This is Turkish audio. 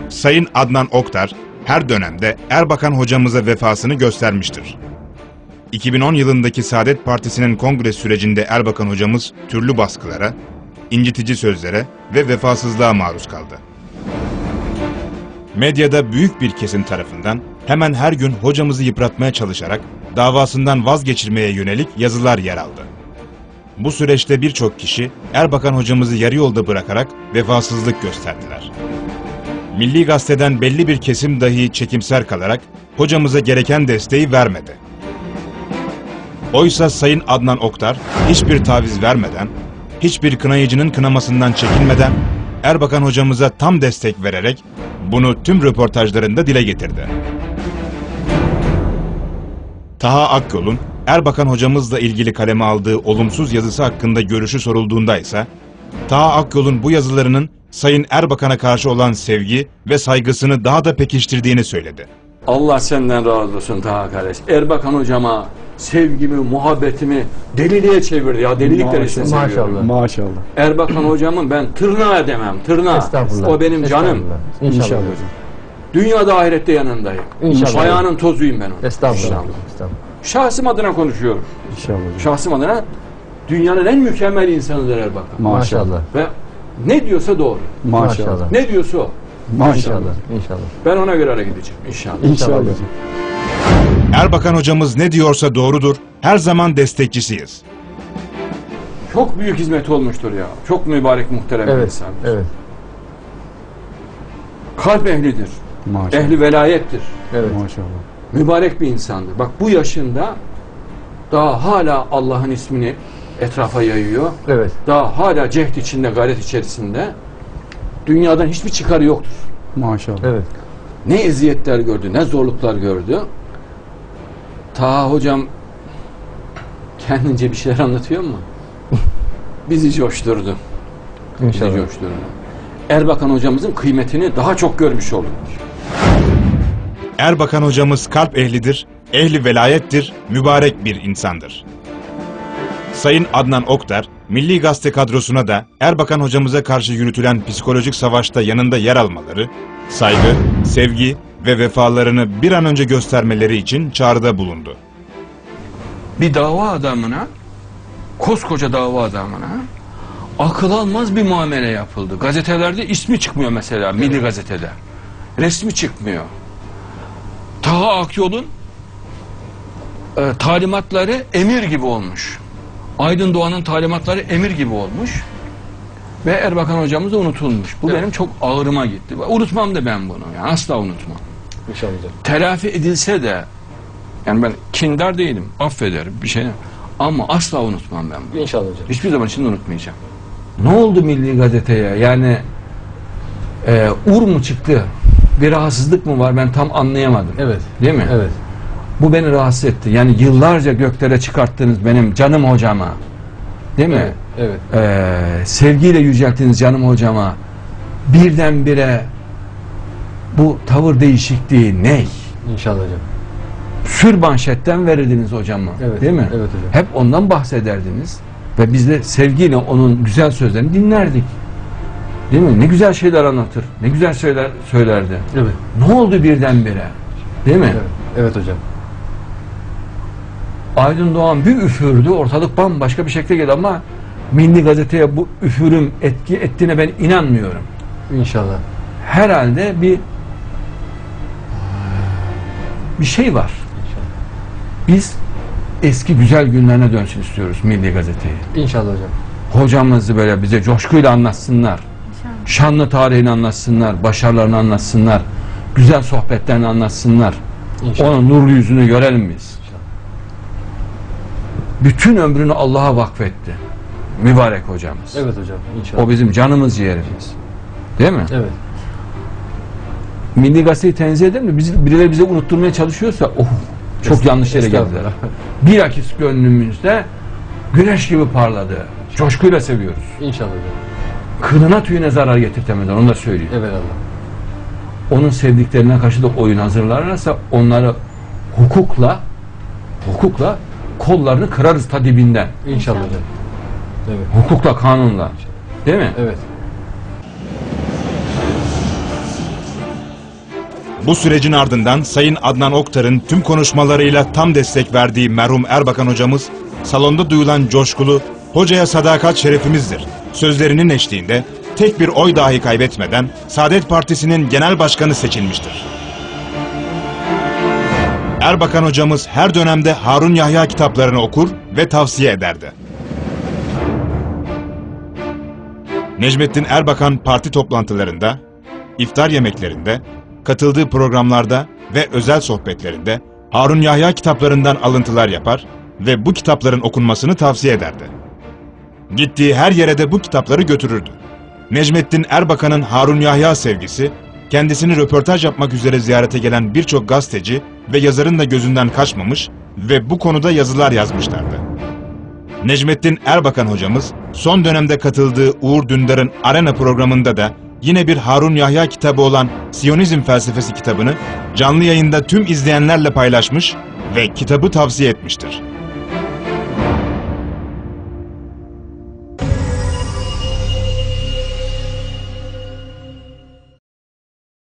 Sayın Adnan Oktar, her dönemde Erbakan hocamıza vefasını göstermiştir. 2010 yılındaki Saadet Partisi'nin kongre sürecinde Erbakan hocamız türlü baskılara, incitici sözlere ve vefasızlığa maruz kaldı. Medyada büyük bir kesim tarafından hemen her gün hocamızı yıpratmaya çalışarak davasından vazgeçirmeye yönelik yazılar yer aldı. Bu süreçte birçok kişi Erbakan hocamızı yarı yolda bırakarak vefasızlık gösterdiler. Milli Gazete'den belli bir kesim dahi çekimser kalarak hocamıza gereken desteği vermedi. Oysa Sayın Adnan Oktar hiçbir taviz vermeden, hiçbir kınayıcının kınamasından çekinmeden Erbakan hocamıza tam destek vererek bunu tüm röportajlarında dile getirdi. Taha Akyol'un Erbakan hocamızla ilgili kaleme aldığı olumsuz yazısı hakkında görüşü sorulduğunda ise Taha Akyol'un bu yazılarının Sayın Erbakan'a karşı olan sevgi ve saygısını daha da pekiştirdiğini söyledi. Allah senden razı olsun Taha kardeş. Erbakan hocama sevgimi, muhabbetimi deliliğe çevirdi ya. Delilik derecesine seviyorum. Maşallah. Maşallah. Erbakan hocamın ben tırnağı demem. Tırnağı. O benim canım. İnşallah. Dünyada ahirette yanındayım. İnşallah. Ayağının tozuyum ben onun. Estağfurullah. Şahsım adına konuşuyorum. İnşallah. Şahsım adına dünyanın en mükemmel insanıdır Erbakan. Maşallah. Ve ne diyorsa doğru. Maşallah. Ne diyorsa o. Maşallah. İnşallah. Ben ona göre hareket edeceğim inşallah. İnşallah. Erbakan hocamız ne diyorsa doğrudur, her zaman destekçisiyiz. Çok büyük hizmet olmuştur ya. Çok mübarek, muhterem bir insandır. Evet. Kalp ehlidir. Maşallah. Ehli velayettir. Evet. Maşallah. Mübarek bir insandır. Bak bu yaşında daha hala Allah'ın ismini etrafa yayıyor. Evet. Daha hala cehd içinde, gayret içerisinde. Dünyadan hiçbir çıkarı yoktur. Maşallah. Evet. Ne eziyetler gördü, ne zorluklar gördü. Taha hocam kendince bir şeyler anlatıyor mu? Bizi coşturdu. İnşallah. Bizi coşturdu. Erbakan hocamızın kıymetini daha çok görmüş olduk. Erbakan hocamız kalp ehlidir, ehli velayettir, mübarek bir insandır. Sayın Adnan Oktar, Milli Gazete kadrosuna da Erbakan hocamıza karşı yürütülen psikolojik savaşta yanında yer almaları, saygı, sevgi ve vefalarını bir an önce göstermeleri için çağrıda bulundu. Bir dava adamına, koskoca dava adamına akıl almaz bir muamele yapıldı. Gazetelerde ismi çıkmıyor mesela, Milli Gazete'de. Resmi çıkmıyor. Taha Akyol'un talimatları emir gibi olmuş. Aydın Doğan'ın talimatları emir gibi olmuş. Ve Erbakan hocamız da unutulmuş. Bu benim çok ağrıma gitti. Unutmam da ben bunu. Yani asla unutmam. İnşallah. Telafi edilse de yani ben kindar değilim. Affederim bir şey. Ama asla unutmam ben bunu. İnşallah hocam. Hiçbir zaman için unutmayacağım. Ne oldu Milli Gazete'ye? Yani ur mu çıktı? Bir rahatsızlık mı var? Ben tam anlayamadım. Evet. Değil mi? Evet. Bu beni rahatsız etti. Yani yıllarca göklere çıkarttınız benim canım hocama. Değil mi? Evet. Evet. Sevgiyle yücelttiniz canım hocama. Birdenbire bu tavır değişikliği ne? İnşallah hocam. Sürmanşetten verirdiniz hocama. Evet. Değil mi? Evet hocam. Hep ondan bahsederdiniz. Ve biz de sevgiyle onun güzel sözlerini dinlerdik. Değil mi? Ne güzel şeyler anlatır. Ne güzel şeyler söylerdi. Evet. Ne oldu birdenbire? Değil mi? Evet. Evet hocam. Aydın Doğan bir üfürdü. Ortalık bambaşka bir şekilde geldi ama Milli Gazete'ye bu üfürüm etki ettiğine ben inanmıyorum. İnşallah. Herhalde bir şey var. Biz eski güzel günlerine dönsün istiyoruz Milli Gazete'yi. İnşallah hocam. Hocamızı böyle bize coşkuyla anlatsınlar. Şanlı tarihini anlatsınlar, başarılarını anlatsınlar, güzel sohbetlerini anlatsınlar. İnşallah. Onun nurlu yüzünü görelim biz. Bütün ömrünü Allah'a vakfetti. Mübarek hocamız. Evet hocam. İnşallah. O bizim canımız ciğerimiz. Değil mi? Evet. Milli Gazete'yi tenzih eder mi? Birileri bize unutturmaya çalışıyorsa çok yanlış yere geldiler. Bilakis gönlümüzde güneş gibi parladı. Coşkuyla seviyoruz. İnşallah hocam. Kılına tüyüne zarar getirtemeden onu da söylüyor. Evet Allah. Onun sevdiklerine karşı da oyun hazırlarlarsa onları hukukla kollarını kırarız ta dibinden. İnşallah hocam. Evet. Hukukla, kanunla. Değil mi? Evet. Bu sürecin ardından Sayın Adnan Oktar'ın tüm konuşmalarıyla tam destek verdiği merhum Erbakan hocamız, salonda duyulan coşkulu "Hocaya sadakat şerefimizdir" sözlerinin eşliğinde tek bir oy dahi kaybetmeden Saadet Partisi'nin genel başkanı seçilmiştir. Erbakan hocamız her dönemde Harun Yahya kitaplarını okur ve tavsiye ederdi. Necmettin Erbakan parti toplantılarında, iftar yemeklerinde, katıldığı programlarda ve özel sohbetlerinde Harun Yahya kitaplarından alıntılar yapar ve bu kitapların okunmasını tavsiye ederdi. Gittiği her yere de bu kitapları götürürdü. Necmettin Erbakan'ın Harun Yahya sevgisi, kendisini röportaj yapmak üzere ziyarete gelen birçok gazeteci ve yazarın da gözünden kaçmamış ve bu konuda yazılar yazmışlardı. Necmettin Erbakan hocamız, son dönemde katıldığı Uğur Dündar'ın Arena programında da yine bir Harun Yahya kitabı olan Siyonizm Felsefesi kitabını canlı yayında tüm izleyenlerle paylaşmış ve kitabı tavsiye etmiştir.